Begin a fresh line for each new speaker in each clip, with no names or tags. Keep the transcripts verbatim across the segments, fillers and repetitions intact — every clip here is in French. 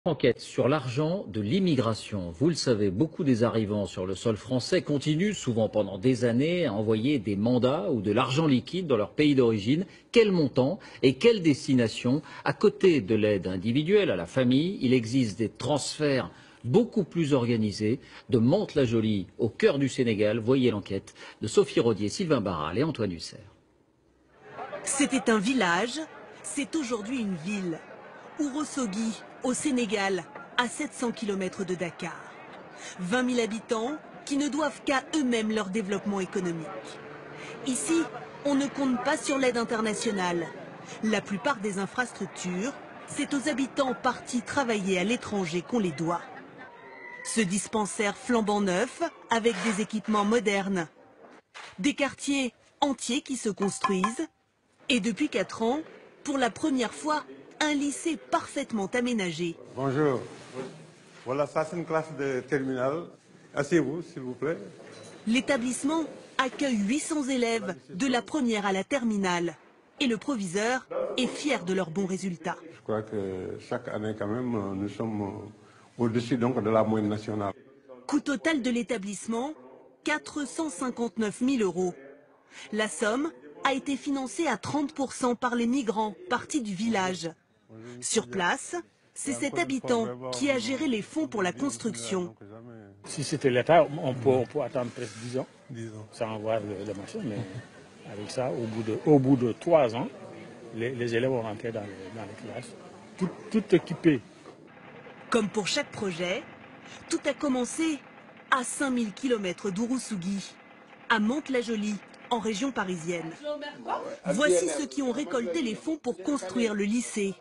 Enquête sur l'argent de l'immigration. Vous le savez, beaucoup des arrivants sur le sol français continuent, souvent pendant des années, à envoyer des mandats ou de l'argent liquide dans leur pays d'origine. Quel montant et quelle destination? À côté de l'aide individuelle à la famille, il existe des transferts beaucoup plus organisés de Mantes-la-Jolie au cœur du Sénégal. Voyez l'enquête de Sophie Rodier, Sylvain Barral et Antoine Husser.
C'était un village, c'est aujourd'hui une ville. Ourossogui, au Sénégal, à sept cents kilomètres de Dakar. vingt mille habitants qui ne doivent qu'à eux-mêmes leur développement économique. Ici, on ne compte pas sur l'aide internationale. La plupart des infrastructures, c'est aux habitants partis travailler à l'étranger qu'on les doit. Ce dispensaire flambant neuf, avec des équipements modernes. Des quartiers entiers qui se construisent. Et depuis quatre ans, pour la première fois, un lycée parfaitement aménagé.
Bonjour. Voilà, ça c'est une classe de terminale. Asseyez-vous, s'il vous plaît.
L'établissement accueille huit cents élèves de la première à la terminale. Et le proviseur est fier de leurs bons résultats.
Je crois que chaque année, quand même, nous sommes au-dessus donc de la moyenne nationale.
Coût total de l'établissement, quatre cent cinquante-neuf mille euros. La somme a été financée à trente pour cent par les migrants partis du village. Sur place, c'est cet habitant qui a géré les fonds pour la construction.
Si c'était l'État, on peut, on peut attendre presque dix ans, sans voir le, le marché, mais avec ça, au bout de, au bout de trois ans, les, les élèves vont rentrer dans les, dans les classes, tout, tout équipés.
Comme pour chaque projet, tout a commencé à cinq mille kilomètres d'Ourossogui, à Mantes-la-Jolie, en région parisienne. Voici ceux qui ont récolté les fonds pour construire le lycée.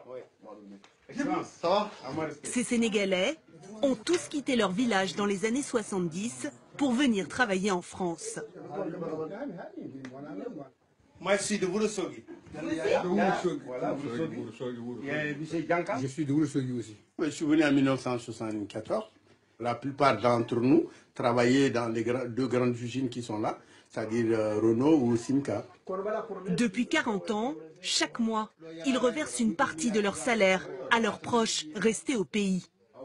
Ces Sénégalais ont tous quitté leur village dans les années soixante-dix pour venir travailler en France.
Moi, je suis de Ourossogui.
Je suis de Ourossogui aussi.
Je suis venu en mille neuf cent soixante-quatorze. La plupart d'entre nous travaillaient dans les deux grandes usines qui sont là, c'est-à-dire Renault ou Simca.
Depuis quarante ans, chaque mois, ils reversent une partie de leur salaire à leurs proches restés au pays.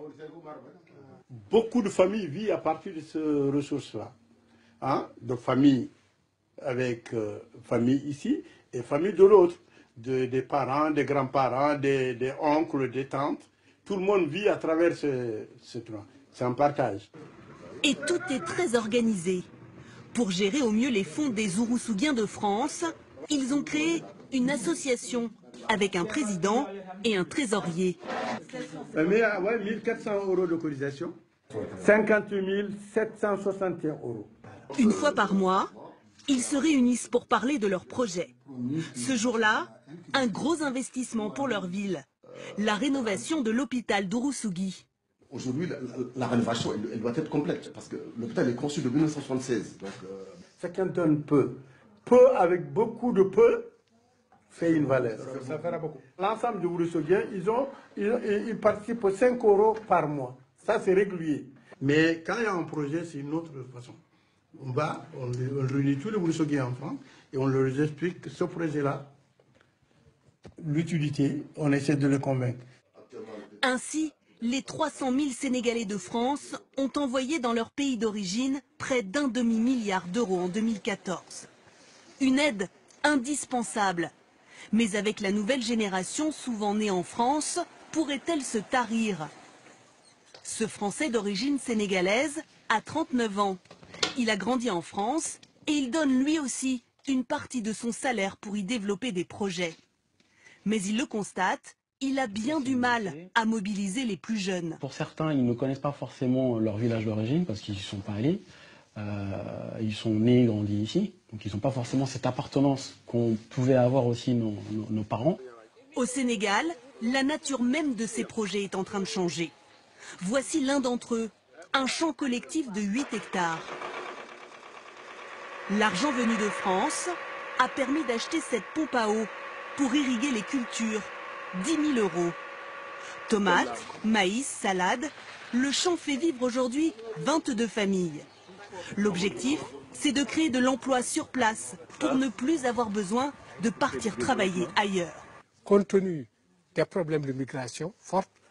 Beaucoup de familles vivent à partir de ces ressources-là. Hein? De familles avec euh, famille ici et famille de l'autre. De, des parents, des grands-parents, des, des oncles, des tantes. Tout le monde vit à travers ce, ce truc. C'est un partage.
Et tout est très organisé. Pour gérer au mieux les fonds des Ouroussouguiens de France, ils ont créé une association avec un président et un trésorier.
Mais, ouais, mille quatre cents euros de cotisation, cinquante-huit mille sept cent soixante et un euros.
Une fois par mois, ils se réunissent pour parler de leur projet. Ce jour-là, un gros investissement pour leur ville, la rénovation de l'hôpital d'Ourossogui.
Aujourd'hui, la, la, la rénovation, elle, elle doit être complète, parce que l'hôpital est conçu de mille neuf cent soixante-seize. Donc, euh...
Chacun donne peu. Peu avec beaucoup de peu fait une valeur.
Ça fera beaucoup.
L'ensemble de Ourossogui, ils, ont, ils, ils participent aux cinq euros par mois. Ça, c'est régulier. Mais quand il y a un projet, c'est une autre façon. On va, on, on réunit tous les Ourossogui en France et on leur explique que ce projet-là, l'utilité, on essaie de les convaincre.
Ainsi, les trois cent mille Sénégalais de France ont envoyé dans leur pays d'origine près d'un demi-milliard d'euros en deux mille quatorze. Une aide indispensable. Mais avec la nouvelle génération, souvent née en France, pourrait-elle se tarir? Ce Français d'origine sénégalaise a trente-neuf ans. Il a grandi en France et il donne lui aussi une partie de son salaire pour y développer des projets. Mais il le constate, il a bien du mal à mobiliser les plus jeunes.
Pour certains, ils ne connaissent pas forcément leur village d'origine parce qu'ils n'y sont pas allés. Euh, ils sont nés et grandis ici, donc ils n'ont pas forcément cette appartenance qu'on pouvait avoir aussi nos, nos, nos parents.
Au Sénégal, la nature même de ces projets est en train de changer. Voici l'un d'entre eux, un champ collectif de huit hectares. L'argent venu de France a permis d'acheter cette pompe à eau pour irriguer les cultures. dix mille euros. Tomates, maïs, salade, le champ fait vivre aujourd'hui vingt-deux familles. L'objectif, c'est de créer de l'emploi sur place pour ne plus avoir besoin de partir travailler ailleurs.
Compte tenu des problèmes de migration forte,